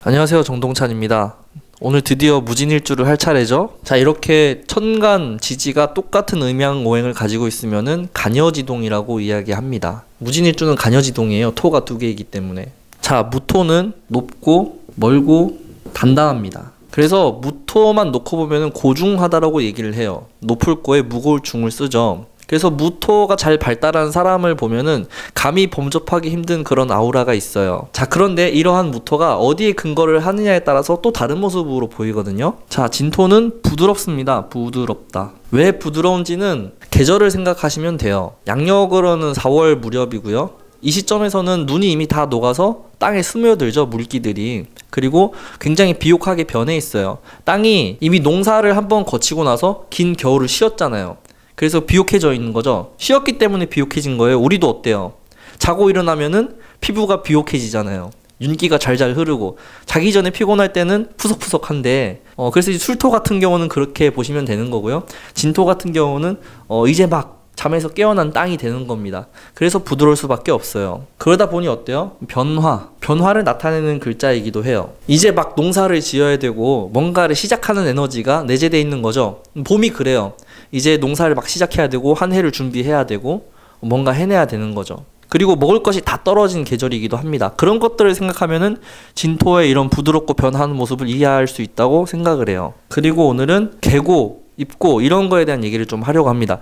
안녕하세요, 정동찬입니다. 오늘 드디어 무진일주를 할 차례죠. 자, 이렇게 천간, 지지가 똑같은 음양 오행을 가지고 있으면은 간여지동이라고 이야기합니다. 무진일주는 간여지동이에요. 토가 두 개이기 때문에. 자, 무토는 높고 멀고 단단합니다. 그래서 무토만 놓고 보면은 고중하다라고 얘기를 해요. 높을 거에 무거울 중을 쓰죠. 그래서 무토가 잘 발달한 사람을 보면은 감히 범접하기 힘든 그런 아우라가 있어요. 자, 그런데 이러한 무토가 어디에 근거를 하느냐에 따라서 또 다른 모습으로 보이거든요. 자, 진토는 부드럽습니다. 부드럽다. 왜 부드러운지는 계절을 생각하시면 돼요. 양력으로는 4월 무렵이고요. 이 시점에서는 눈이 이미 다 녹아서 땅에 스며들죠, 물기들이. 그리고 굉장히 비옥하게 변해 있어요. 땅이 이미 농사를 한번 거치고 나서 긴 겨울을 쉬었잖아요. 그래서 비옥해져 있는 거죠. 쉬었기 때문에 비옥해진 거예요. 우리도 어때요? 자고 일어나면은 피부가 비옥해지잖아요. 윤기가 잘잘 흐르고 자기 전에 피곤할 때는 푸석푸석한데 그래서 술토 같은 경우는 그렇게 보시면 되는 거고요. 진토 같은 경우는 이제 막 잠에서 깨어난 땅이 되는 겁니다. 그래서 부드러울 수밖에 없어요. 그러다 보니 어때요? 변화를 나타내는 글자이기도 해요. 이제 막 농사를 지어야 되고 뭔가를 시작하는 에너지가 내재되어 있는 거죠. 봄이 그래요. 이제 농사를 막 시작해야 되고 한 해를 준비해야 되고 뭔가 해내야 되는 거죠. 그리고 먹을 것이 다 떨어진 계절이기도 합니다. 그런 것들을 생각하면은 진토의 이런 부드럽고 변하는 모습을 이해할 수 있다고 생각을 해요. 그리고 오늘은 계고, 입고 이런 거에 대한 얘기를 좀 하려고 합니다.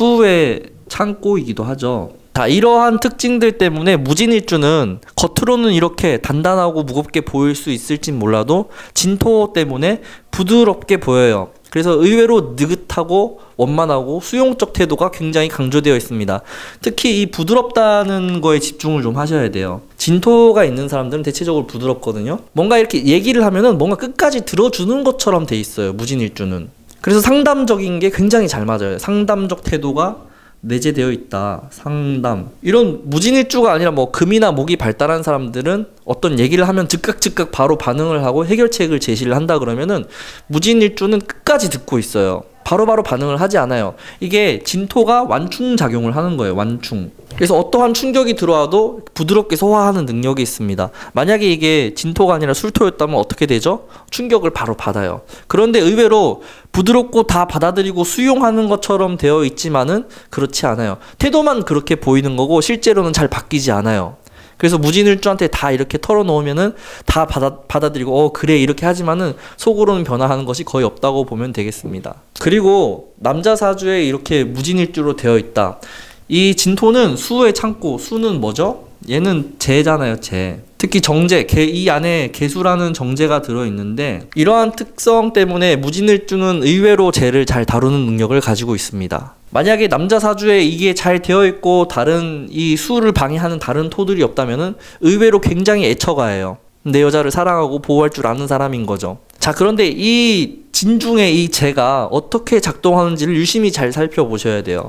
수의 창고이기도 하죠. 자, 이러한 특징들 때문에 무진일주는 겉으로는 이렇게 단단하고 무겁게 보일 수 있을진 몰라도 진토 때문에 부드럽게 보여요. 그래서 의외로 느긋하고 원만하고 수용적 태도가 굉장히 강조되어 있습니다. 특히 이 부드럽다는 거에 집중을 좀 하셔야 돼요. 진토가 있는 사람들은 대체적으로 부드럽거든요. 뭔가 이렇게 얘기를 하면은 뭔가 끝까지 들어주는 것처럼 돼 있어요, 무진일주는. 그래서 상담적인 게 굉장히 잘 맞아요. 상담적 태도가 내재되어 있다. 상담. 이런 무진일주가 아니라 뭐 금이나 목이 발달한 사람들은 어떤 얘기를 하면 즉각 바로 반응을 하고 해결책을 제시를 한다 그러면은 무진일주는 끝까지 듣고 있어요. 바로바로 반응을 하지 않아요. 이게 진토가 완충 작용을 하는 거예요. 완충. 그래서 어떠한 충격이 들어와도 부드럽게 소화하는 능력이 있습니다. 만약에 이게 진토가 아니라 술토였다면 어떻게 되죠? 충격을 바로 받아요. 그런데 의외로 부드럽고 다 받아들이고 수용하는 것처럼 되어 있지만은 그렇지 않아요. 태도만 그렇게 보이는 거고 실제로는 잘 바뀌지 않아요. 그래서 무진일주한테 다 이렇게 털어놓으면은 다 받아들이고 그래 이렇게 하지만은 속으로는 변화하는 것이 거의 없다고 보면 되겠습니다. 그리고 남자 사주에 이렇게 무진일주로 되어 있다. 이 진토는 수의 창고, 수는 뭐죠? 얘는 재잖아요, 재. 특히 정제, 이 안에 계수라는 정제가 들어있는데 이러한 특성 때문에 무진일주는 의외로 재를 잘 다루는 능력을 가지고 있습니다. 만약에 남자 사주에 이게 잘 되어 있고 다른 이 수를 방해하는 다른 토들이 없다면은 의외로 굉장히 애처가해요. 내 여자를 사랑하고 보호할 줄 아는 사람인 거죠. 자, 그런데 이 진중의 이 재가 어떻게 작동하는지를 유심히 잘 살펴보셔야 돼요.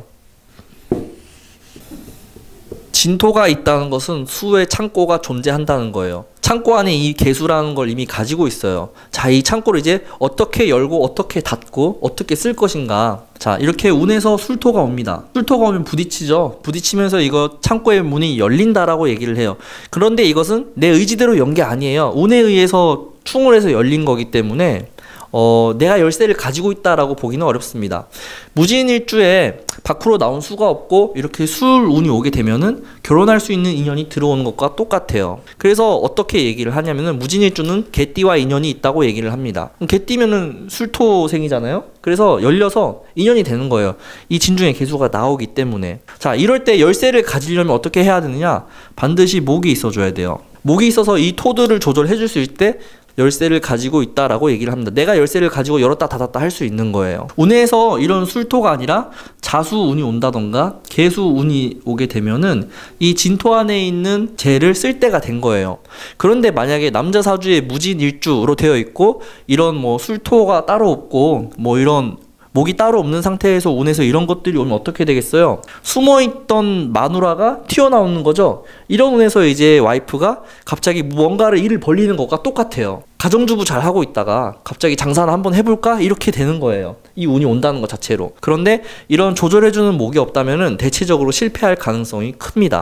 진토가 있다는 것은 수의 창고가 존재한다는 거예요. 창고 안에 이 계수라는 걸 이미 가지고 있어요. 자, 이 창고를 이제 어떻게 열고 어떻게 닫고 어떻게 쓸 것인가. 자, 이렇게 운에서 술토가 옵니다. 술토가 오면 부딪히죠. 부딪히면서 이거 창고의 문이 열린다라고 얘기를 해요. 그런데 이것은 내 의지대로 연 게 아니에요. 운에 의해서 충을 해서 열린 거기 때문에 내가 열쇠를 가지고 있다라고 보기는 어렵습니다. 무진일주에 밖으로 나온 수가 없고 이렇게 술 운이 오게 되면은 결혼할 수 있는 인연이 들어오는 것과 똑같아요. 그래서 어떻게 얘기를 하냐면은 무진일주는 개띠와 인연이 있다고 얘기를 합니다. 개띠면은 술토생이잖아요. 그래서 열려서 인연이 되는 거예요. 이 진중의 개수가 나오기 때문에. 자, 이럴 때 열쇠를 가지려면 어떻게 해야 되느냐? 반드시 목이 있어줘야 돼요. 목이 있어서 이 토들을 조절해 줄 수 있을 때 열쇠를 가지고 있다라고 얘기를 합니다. 내가 열쇠를 가지고 열었다 닫았다 할 수 있는 거예요. 운에서 이런 술토가 아니라 자수운이 온다던가 개수운이 오게 되면은 이 진토 안에 있는 재를 쓸 때가 된 거예요. 그런데 만약에 남자 사주에 무진일주로 되어 있고 이런 뭐 술토가 따로 없고 뭐 이런 목이 따로 없는 상태에서 운에서 이런 것들이 오면 어떻게 되겠어요? 숨어있던 마누라가 튀어나오는 거죠. 이런 운에서 이제 와이프가 갑자기 뭔가를 일을 벌리는 것과 똑같아요. 가정주부 잘 하고 있다가 갑자기 장사를 한번 해볼까? 이렇게 되는 거예요. 이 운이 온다는 것 자체로. 그런데 이런 조절해주는 목이 없다면은 대체적으로 실패할 가능성이 큽니다.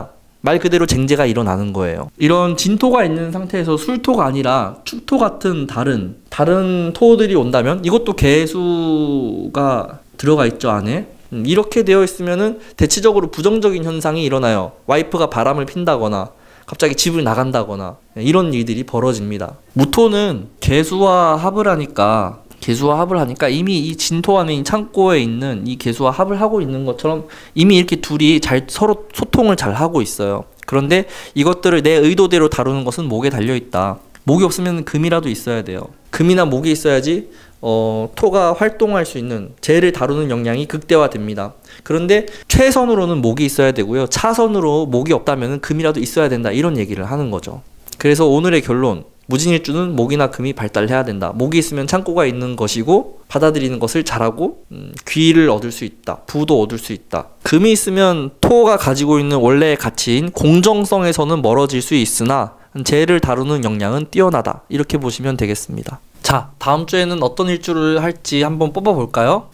말 그대로 쟁제가 일어나는 거예요. 이런 진토가 있는 상태에서 술토가 아니라 축토 같은 다른 토들이 온다면 이것도 개수가 들어가 있죠, 안에. 이렇게 되어 있으면은 대체적으로 부정적인 현상이 일어나요. 와이프가 바람을 핀다거나 갑자기 집을 나간다거나 이런 일들이 벌어집니다. 무토는 개수와 합을 하니까 이미 이 진토 안에 이 창고에 있는 이 개수와 합을 하고 있는 것처럼 이미 이렇게 둘이 서로 소통을 잘 하고 있어요. 그런데 이것들을 내 의도대로 다루는 것은 목에 달려 있다. 목이 없으면 금이라도 있어야 돼요. 금이나 목이 있어야지 토가 활동할 수 있는 재를 다루는 역량이 극대화됩니다. 그런데 최선으로는 목이 있어야 되고요. 차선으로 목이 없다면 금이라도 있어야 된다. 이런 얘기를 하는 거죠. 그래서 오늘의 결론, 무진일주는 목이나 금이 발달해야 된다. 목이 있으면 창고가 있는 것이고 받아들이는 것을 잘하고 귀를 얻을 수 있다. 부도 얻을 수 있다. 금이 있으면 토가 가지고 있는 원래의 가치인 공정성에서는 멀어질 수 있으나 재를 다루는 역량은 뛰어나다. 이렇게 보시면 되겠습니다. 자, 다음 주에는 어떤 일주를 할지 한번 뽑아볼까요?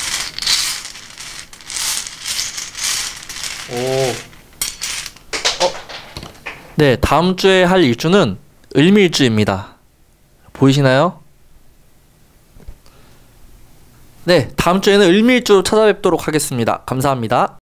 네, 다음 주에 할 일주는 을밀주입니다. 보이시나요? 네, 다음 주에는 을밀주로 찾아뵙도록 하겠습니다. 감사합니다.